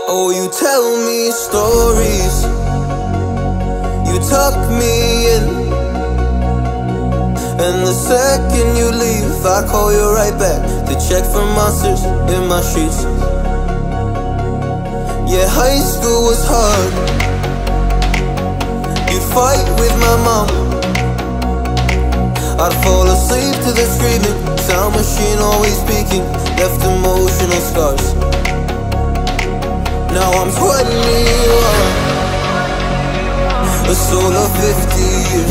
Oh, you tell me stories, you tuck me in, and the second you leave, I call you right back to check for monsters in my sheets. Yeah, high school was hard. You'd fight with my mom, I'd fall asleep to the screaming, sound machine always speaking, left emotional scars. Now I'm 21, a soul of 50 years.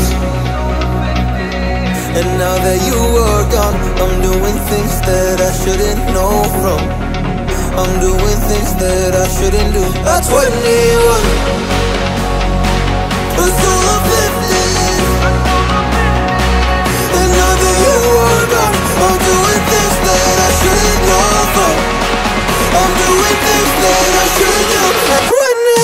And now that you are gone, I'm doing things that I shouldn't know from. I'm doing things that I shouldn't do. At 21, a soul of 50 years. And now that you are gone, I'm doing things that I shouldn't know from. I'm doing things that I shouldn't do. At 21.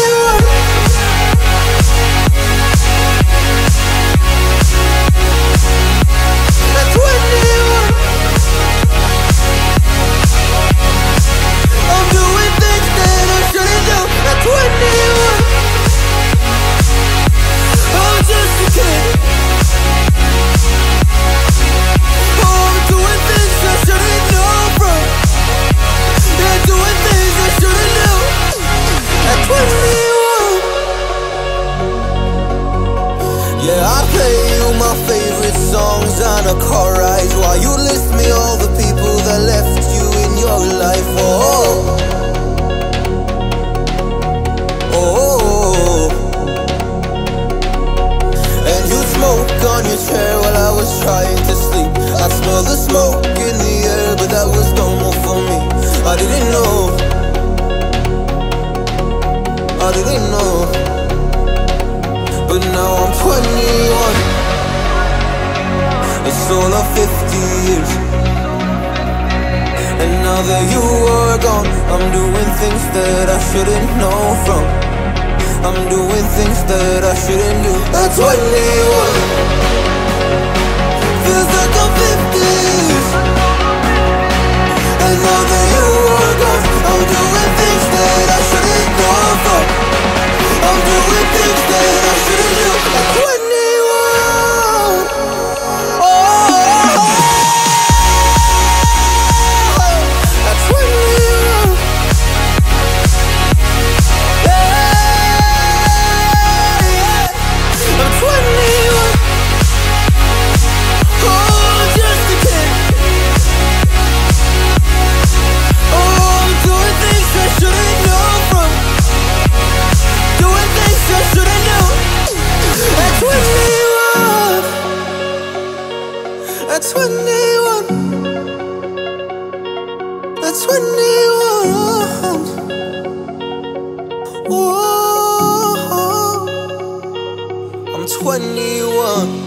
Yeah, I play you my favorite songs on a car ride while you list me all the people that left you in your life. Oh, oh, and you smoke on your chair while I was trying to sleep. I smell the smoke in the air, but that was normal for me. I didn't know, I didn't know. But now I'm 21, a soul of 50 years. And now that you are gone, I'm doing things that I shouldn't know from. I'm doing things that I shouldn't do. At 21, feels like I'm 50 years. And now that you are gone, I'm doing things that I shouldn't know from. I'm doing things that I shouldn't do. At 21, oh, at 21, yeah, I'm 21, oh, just a kid. Oh, I'm doing things I shouldn't know from. Doing things I shouldn't know. At 21, at 21, at 21. Oh, I'm 21.